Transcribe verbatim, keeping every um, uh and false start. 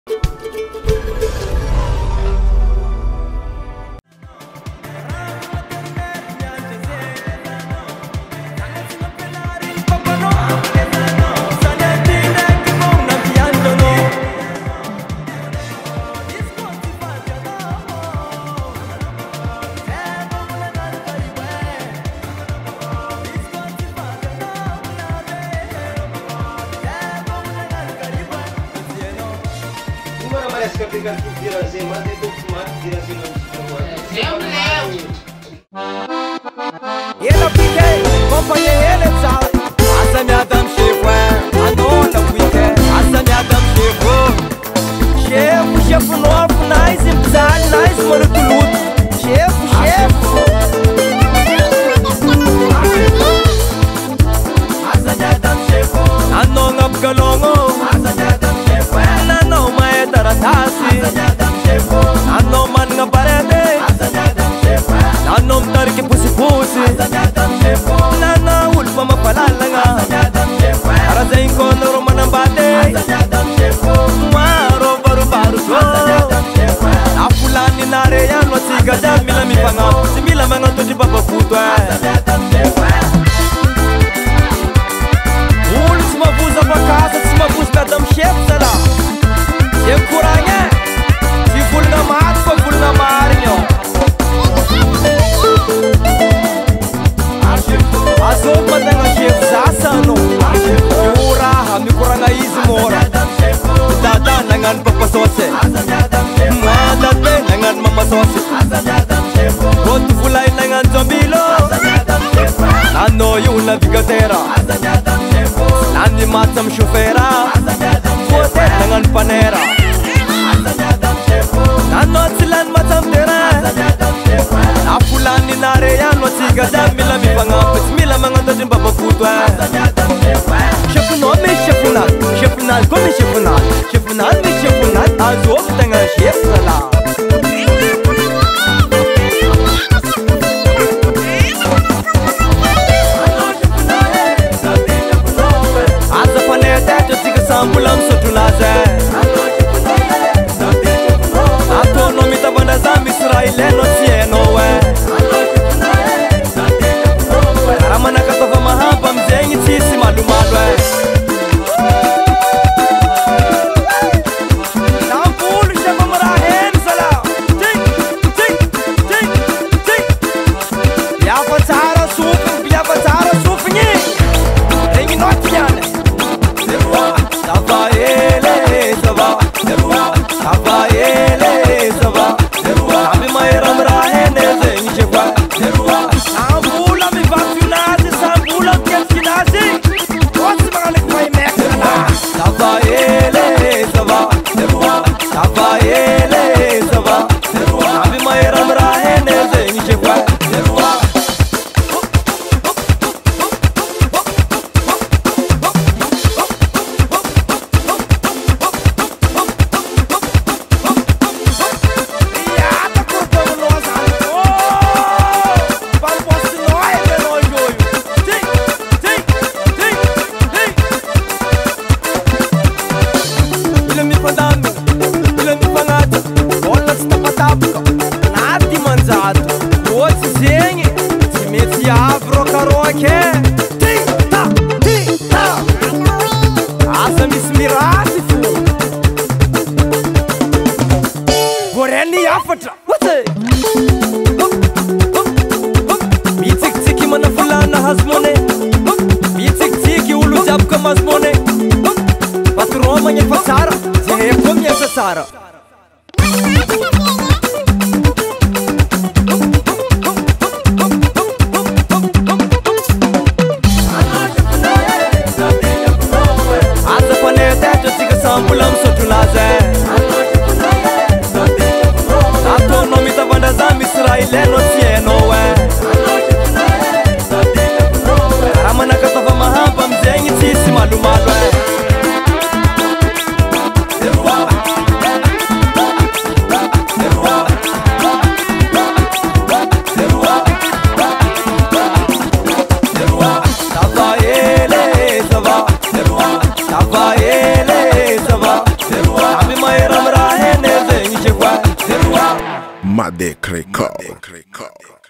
Ela piquei, companhia ele sal. Asa minha dama chegou, a dona piquei. Asa minha dama chegou. Chefe, chefe novo, nice, empresário, nice, mano, tudo. Chefe, chefe. Asa minha dama chegou. A nonga pgalongo. Asa minha dama chegou. Na não, mas é taratasi. Asa minha dama chegou. A não, mano, na parede. Asa minha dama chegou. A não, tarque pusi-pusi. Nana ulfa mapalala Ara sa inkono romana bate Maro baru baru go Afulani nare ya no siga da mila mi panga Simila manga to di baba kutwa Ul sima buza pa casa sima buza dam chef sala Chef kurangnya Si ful na mat pa ful na marinyo Azok matanga chef sasano Yura mi kuranga izmora Dada nangan papa sose Madate nangan mama sose Gotu fulay nangan zombilo Nano yung navigatera Nani matam shufera Fote nangan panera Nano silan matam tera Afulani nare ya no siga da mila mi pangapit mila mga to din babakutwa Shefunal mi shefunal Shefunal ko mi shefunal Shefunal mi shefunal Azok tanga shefala Aza panete to siga sambulam sotulaze Ato no mita banda zambi Israile no sieno we Ramana katova mahamba mzengi tisi malumalwe Nampulu shaba marahen sala Tik, tik, tik, tik Ya patara sufin, ya patara sufin Rengi noti yane Sava ele, sava Sava ele, sava Abi mayram rahene zengi shekwa Ambula mi vaccinazi, sambula keskinasi What's the man like my mexala Sava ele, sava Sava ele, sava Abi mayram rahene zengi shekwa Sara Aza panete to siga sambulam sotulaze Ato no mita banda zambi Israile no sieno we Ramana katova mahamba mzengi tisi malumalwe Pero Madekrekar.